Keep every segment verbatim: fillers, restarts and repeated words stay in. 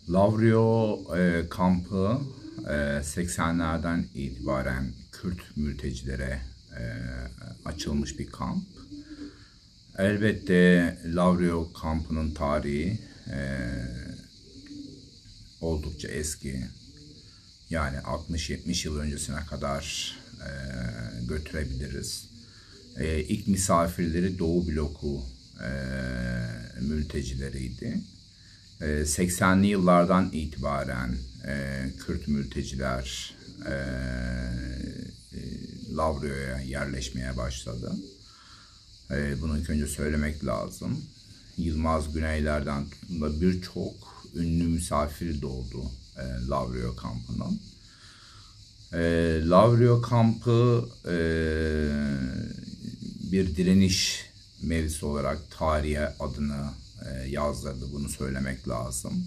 Lavrio e, kampı e, seksenlerden itibaren Kürt mültecilere e, açılmış bir kamp. Elbette Lavrio kampının tarihi e, oldukça eski. Yani altmış yetmiş yıl öncesine kadar e, götürebiliriz. E, ilk misafirleri Doğu bloku e, mültecileriydi. seksenli yıllardan itibaren e, Kürt mülteciler e, e, Lavrio'ya yerleşmeye başladı. E, bunu ilk önce söylemek lazım. Yılmaz Güneyler'den tutun da birçok ünlü misafir doğdu e, Lavrio kampının. E, Lavrio kampı e, bir direniş mevzisi olarak tarihe adını yazdırdı. Bunu söylemek lazım.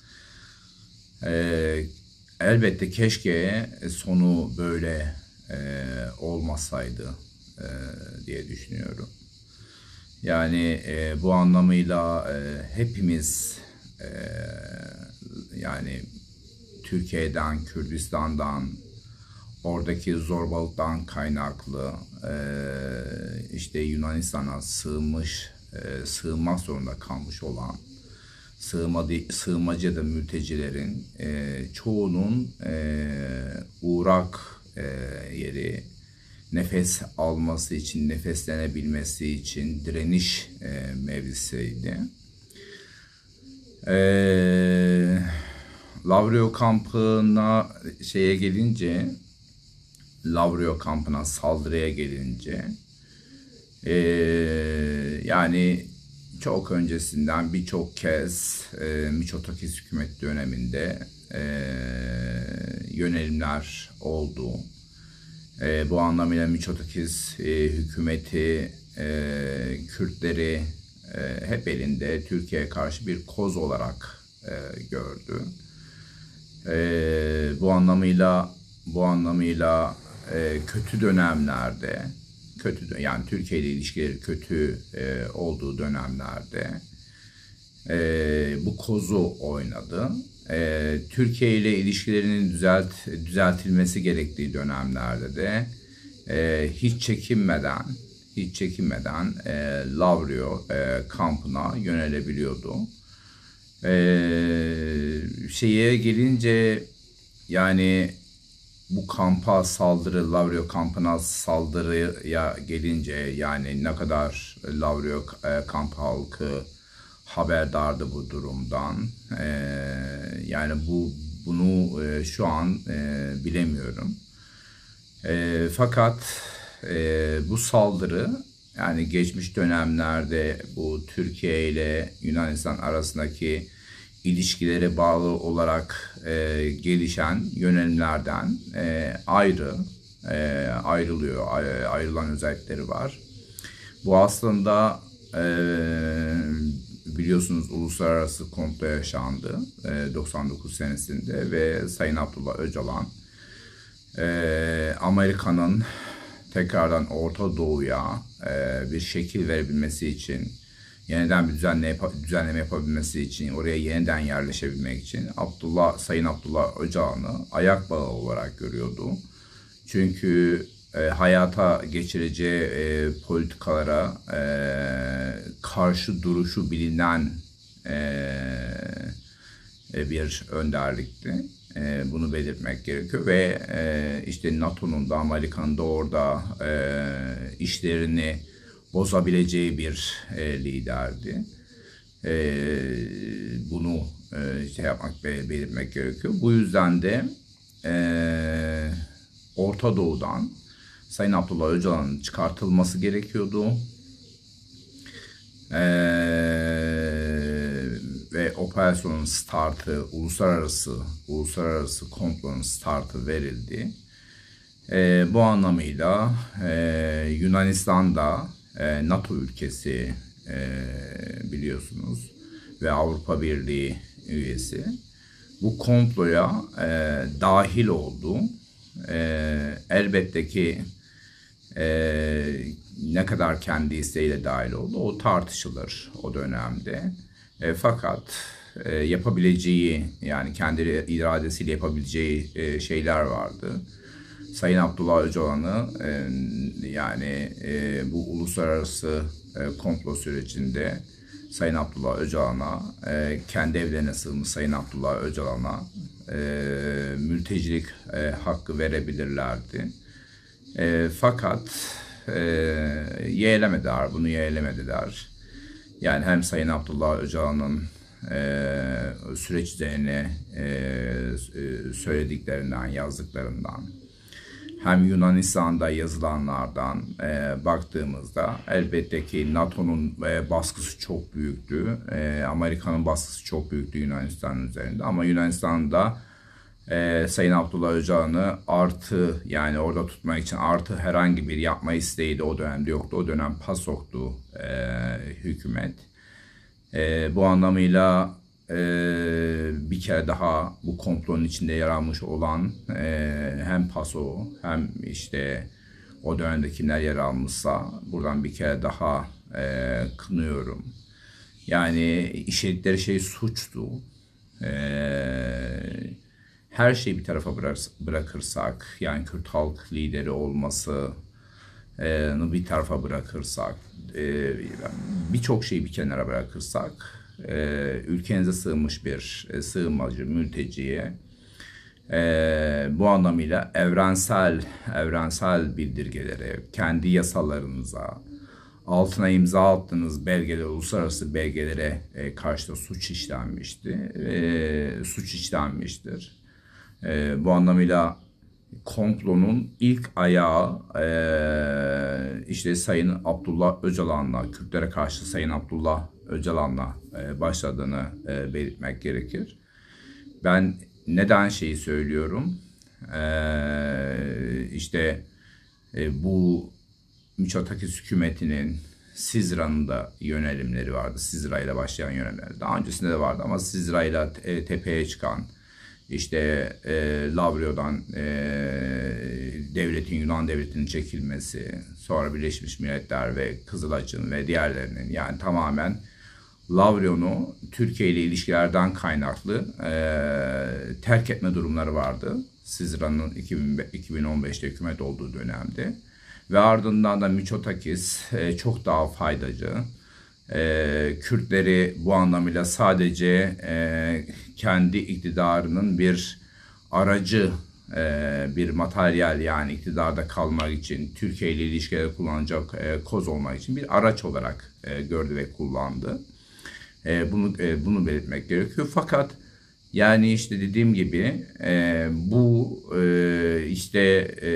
Ee, elbette keşke sonu böyle e, olmasaydı e, diye düşünüyorum. Yani e, bu anlamıyla e, hepimiz e, yani Türkiye'den, Kürdistan'dan, oradaki zorbalıktan kaynaklı e, işte Yunanistan'a sığınmış E, sığınmak zorunda kalmış olan sığınmacı, sığınmacı da mültecilerin e, çoğunun e, uğrak e, yeri, nefes alması için, nefeslenebilmesi için direniş e, mevzisiydi. E, Lavrio kampına şeye gelince, Lavrio kampına saldırıya gelince, Ee, yani çok öncesinden birçok kez e, Mitsotakis hükümet döneminde e, yönelimler oldu. E, bu anlamıyla Mitsotakis e, hükümeti e, Kürtleri e, hep elinde Türkiye'ye karşı bir koz olarak e, gördü. E, bu anlamıyla bu anlamıyla e, kötü dönemlerde kötü yani Türkiye ile ilişkileri kötü e, olduğu dönemlerde e, bu kozu oynadı. E, Türkiye ile ilişkilerinin düzelt düzeltilmesi gerektiği dönemlerde de e, hiç çekinmeden hiç çekinmeden e, Lavrio e, kampına yönelebiliyordu. E, şeye gelince yani bu kampa saldırı, Lavrio kampına saldırıya gelince yani ne kadar Lavrio kamp halkı haberdardı bu durumdan. Ee, yani bu bunu e, şu an e, bilemiyorum. E, fakat e, bu saldırı yani geçmiş dönemlerde bu Türkiye ile Yunanistan arasındaki ilişkilere bağlı olarak e, gelişen yönelimlerden e, ayrı e, ayrılıyor, ayrılan özellikleri var. Bu aslında e, biliyorsunuz uluslararası komplo yaşandı e, doksan dokuz senesinde ve Sayın Abdullah Öcalan e, Amerika'nın tekrardan Orta Doğu'ya e, bir şekil verebilmesi için, yeniden bir düzenleme, düzenleme yapabilmesi için, oraya yeniden yerleşebilmek için Abdullah, Sayın Abdullah Öcalan'ı ayak bağı olarak görüyordu. Çünkü e, hayata geçireceği e, politikalara e, karşı duruşu bilinen e, bir önderlikti. E, bunu belirtmek gerekiyor ve e, işte NATO'nun da Amerika'nın da orada e, işlerini bozabileceği bir e, liderdi. E, bunu e, şey yapmak, belirtmek gerekiyor. Bu yüzden de e, Orta Doğu'dan Sayın Abdullah Öcalan'ın çıkartılması gerekiyordu. E, ve operasyonun startı, uluslararası uluslararası komplonun startı verildi. E, bu anlamıyla e, Yunanistan'da e, NATO ülkesi e, biliyorsunuz ve Avrupa Birliği üyesi bu komploya e, dahil oldu. E, elbette ki e, ne kadar kendi isteğiyle dahil oldu o tartışılır o dönemde. E, fakat e, yapabileceği, yani kendi iradesiyle yapabileceği e, şeyler vardı. Sayın Abdullah Öcalan'ı e, yani e, bu uluslararası e, komplo sürecinde Sayın Abdullah Öcalan'a, e, kendi evlerine sığınmış Sayın Abdullah Öcalan'a e, mültecilik e, hakkı verebilirlerdi. E, fakat e, yeğlemediler, bunu yeğlemediler. Yani hem Sayın Abdullah Öcalan'ın e, süreç üzerine e, söylediklerinden, yazdıklarından, hem Yunanistan'da yazılanlardan e, baktığımızda elbette ki NATO'nun e, baskısı çok büyüktü. E, Amerika'nın baskısı çok büyüktü Yunanistan'ın üzerinde. Ama Yunanistan'da e, Sayın Abdullah Öcalan'ı artı, yani orada tutmak için artı herhangi bir yapma isteği de o dönemde yoktu. O dönem PASOK'tu e, hükümet. E, bu anlamıyla Ee, bir kere daha bu komplonun içinde yer almış olan e, hem PASO hem işte o dönemde kimler yer almışsa buradan bir kere daha e, kınıyorum. Yani işledikleri şey suçtu. E, her şeyi bir tarafa bırakırsak, yani Kürt halk lideri olması bir tarafa bırakırsak, birçok şeyi bir kenara bırakırsak, ülkenize sığınmış bir sığınmacı, mülteciye bu anlamıyla evrensel evrensel bildirgelere, kendi yasalarınıza, altına imza attığınız belgeler, uluslararası belgelere karşı da suç işlenmişti, suç işlenmiştir. Bu anlamıyla komplonun ilk ayağı e, işte Sayın Abdullah Öcalan'la, Kürtlere karşı Sayın Abdullah Öcalan'la e, başladığını e, belirtmek gerekir. Ben neden şeyi söylüyorum? E, işte e, bu Mitsotakis hükümetinin Sizra'nın da yönelimleri vardı. Sizra ile başlayan yönelimler. Daha öncesinde de vardı ama Sizra ile e, tepeye çıkan, İşte e, Lavrio'dan e, devletin, Yunan devletinin çekilmesi, sonra Birleşmiş Milletler ve Kızılaç'ın ve diğerlerinin, yani tamamen Lavrio'nu Türkiye ile ilişkilerden kaynaklı e, terk etme durumları vardı. Sizra'nın iki bin on beşte hükümet olduğu dönemde. Ve ardından da Mitsotakis e, çok daha faydacı. E, Kürtleri bu anlamıyla sadece e, kendi iktidarının bir aracı, e, bir materyal, yani iktidarda kalmak için, Türkiye ile ilişkileri kullanacak e, koz olmak için bir araç olarak e, gördü ve kullandı. E, bunu e, bunu belirtmek gerekiyor. Fakat yani işte dediğim gibi e, bu e, işte e,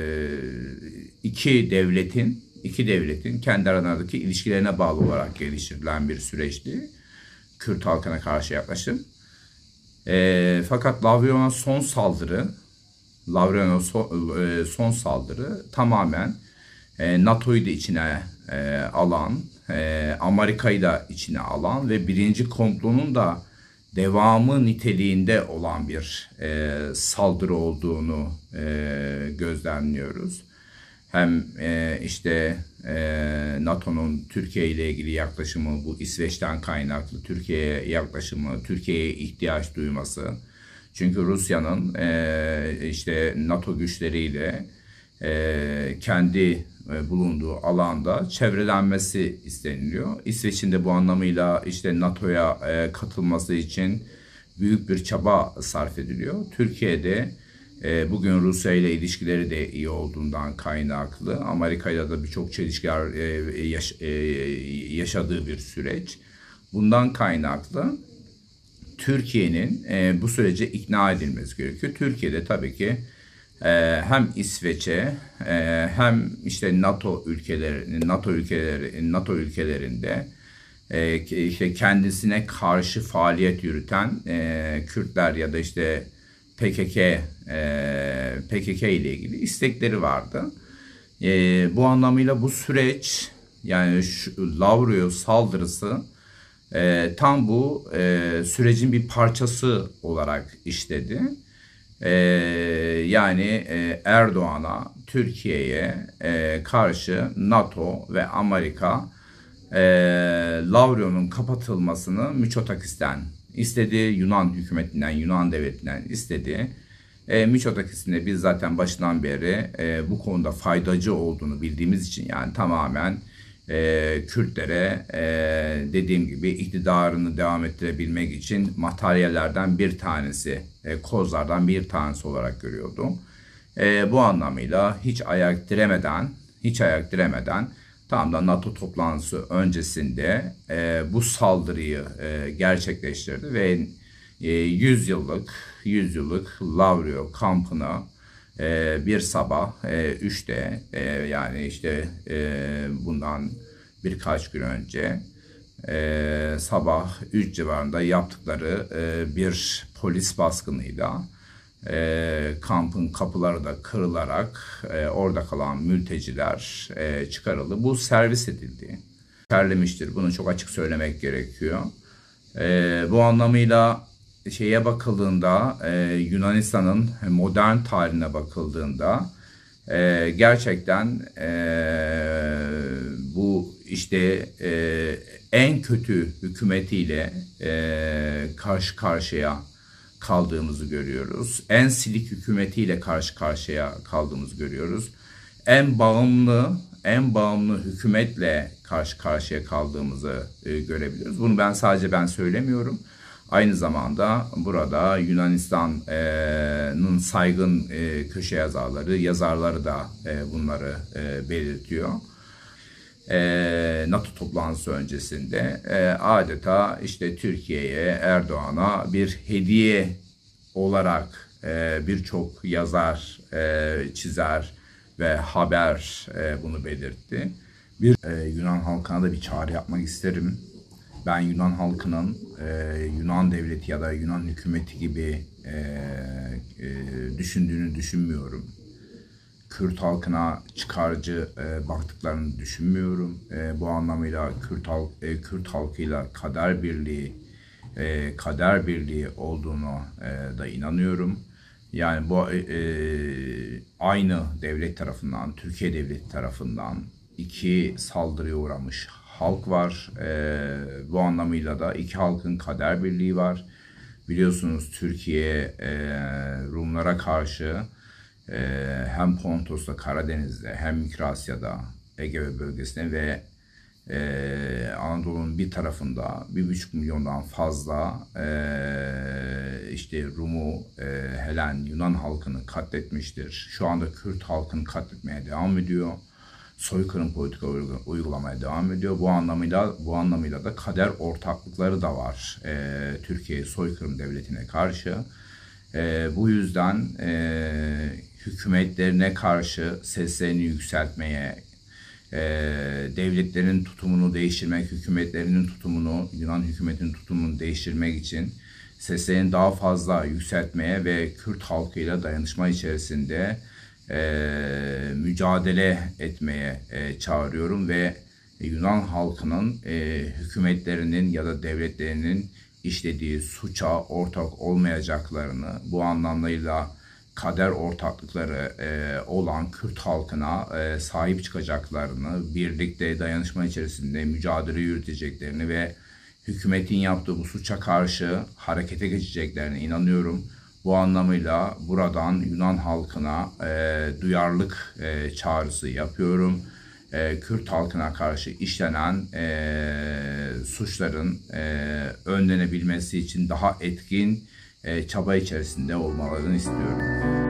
iki devletin iki devletin kendi aralarındaki ilişkilerine bağlı olarak geliştirilen bir süreçti. Kürt halkına karşı yaklaşım. E, fakat Lavrio'nun son saldırı, Lavrio'nun son, e, son saldırı tamamen e, NATO'yu da içine e, alan, e, Amerika'yı da içine alan ve birinci komplonun da devamı niteliğinde olan bir e, saldırı olduğunu e, gözlemliyoruz. Hem e, işte e, NATO'nun Türkiye ile ilgili yaklaşımı, bu İsveç'ten kaynaklı Türkiye'ye yaklaşımı, Türkiye'ye ihtiyaç duyması. Çünkü Rusya'nın e, işte NATO güçleriyle e, kendi e, bulunduğu alanda çevrelenmesi isteniliyor. İsveç'in de bu anlamıyla işte NATO'ya e, katılması için büyük bir çaba sarf ediliyor. Türkiye'de e, bugün Rusya ile ilişkileri de iyi olduğundan kaynaklı, Amerika ile de birçok çelişkiler e, yaş, e, yaşadığı bir süreç. Bundan kaynaklı Türkiye'nin e, bu sürece ikna edilmesi gerekiyor. Türkiye'de tabii ki e, hem İsveç'e e, hem işte NATO ülkeleri, NATO ülkeleri, NATO ülkelerinde e, işte kendisine karşı faaliyet yürüten e, Kürtler ya da işte P K K e, P K K ile ilgili istekleri vardı. E, bu anlamıyla bu süreç, yani şu Lavrio saldırısı e, tam bu e, sürecin bir parçası olarak işledi. E, yani e, Erdoğan'a, Türkiye'ye e, karşı NATO ve Amerika e, Lavrio'nun kapatılmasını Mitsotakis'ten istedi, Yunan hükümetinden, Yunan devletinden istedi. E, Mitsotakis'in de biz zaten başından beri e, bu konuda faydacı olduğunu bildiğimiz için, yani tamamen e, Kürtlere e, dediğim gibi iktidarını devam ettirebilmek için materyallerden bir tanesi, e, kozlardan bir tanesi olarak görüyordu. E, bu anlamıyla hiç ayak diremeden, hiç ayak diremeden tam da NATO toplantısı öncesinde e, bu saldırıyı e, gerçekleştirdi ve e, yüz yıllık yüz yıllık Lavrio kampına e, bir sabah e, üçte e, yani işte e, bundan birkaç gün önce e, sabah üç civarında yaptıkları e, bir polis baskınıyla E, kampın kapıları da kırılarak e, orada kalan mülteciler e, çıkarıldı. Bu servis edildi. Terlemiştir. Bunu çok açık söylemek gerekiyor. E, bu anlamıyla şeye bakıldığında, e, Yunanistan'ın modern tarihine bakıldığında e, gerçekten e, bu işte e, en kötü hükümetiyle e, karşı karşıya kaldığımızı görüyoruz. En silik hükümetiyle karşı karşıya kaldığımızı görüyoruz. En bağımlı, en bağımlı hükümetle karşı karşıya kaldığımızı e, görebiliyoruz. Bunu ben sadece ben söylemiyorum. Aynı zamanda burada Yunanistan'ın saygın e, köşe yazarları, yazarları da e, bunları e, belirtiyor. E, NATO toplantısı öncesinde e, adeta işte Türkiye'ye, Erdoğan'a bir hediye olarak e, birçok yazar, e, çizer ve haber e, bunu belirtti. Bir e, Yunan halkına da bir çağrı yapmak isterim. Ben Yunan halkının e, Yunan devleti ya da Yunan hükümeti gibi e, e, düşündüğünü düşünmüyorum. Kürt halkına çıkarcı e, baktıklarını düşünmüyorum. E, bu anlamıyla Kürt, halk, e, Kürt halkıyla kader birliği, e, kader birliği olduğunu e, da inanıyorum. Yani bu e, aynı devlet tarafından, Türkiye devleti tarafından iki saldırıya uğramış halk var. E, bu anlamıyla da iki halkın kader birliği var. Biliyorsunuz Türkiye e, Rumlara karşı Ee, hem Pontos'ta, Karadeniz'de, hem Mikrasya'da, Ege bölgesinde ve e, Anadolu'nun bir tarafında bir buçuk milyondan fazla e, işte Rum'u, e, Helen, Yunan halkını katletmiştir. Şu anda Kürt halkını katletmeye devam ediyor. Soykırım politika uygulamaya devam ediyor. Bu anlamıyla bu anlamıyla da kader ortaklıkları da var e, Türkiye soykırım devletine karşı. E, bu yüzden e, hükümetlerine karşı seslerini yükseltmeye, e, devletlerin tutumunu değiştirmek, hükümetlerinin tutumunu, Yunan hükümetinin tutumunu değiştirmek için seslerini daha fazla yükseltmeye ve Kürt halkıyla dayanışma içerisinde e, mücadele etmeye e, çağırıyorum ve Yunan halkının e, hükümetlerinin ya da devletlerinin işlediği suça ortak olmayacaklarını, bu anlamıyla kader ortaklıkları e, olan Kürt halkına e, sahip çıkacaklarını, birlikte dayanışma içerisinde mücadele yürüteceklerini ve hükümetin yaptığı bu suça karşı harekete geçeceklerine inanıyorum. Bu anlamıyla buradan Yunan halkına e, duyarlılık e, çağrısı yapıyorum. E, Kürt halkına karşı işlenen e, suçların e, önlenebilmesi için daha etkin e, çaba içerisinde olmalarını istiyorum.